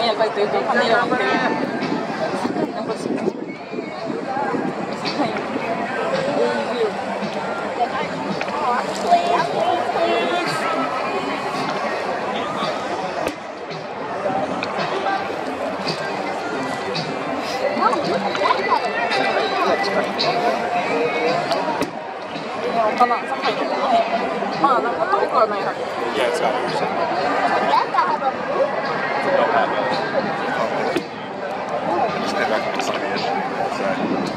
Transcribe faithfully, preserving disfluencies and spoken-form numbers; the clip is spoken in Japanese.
やかりというかカメラを持ってる。欲しい。かな、高いところね。まあなんか遠くはないはず。 Yeah, it's got it. Don't have it. Stay back on the side.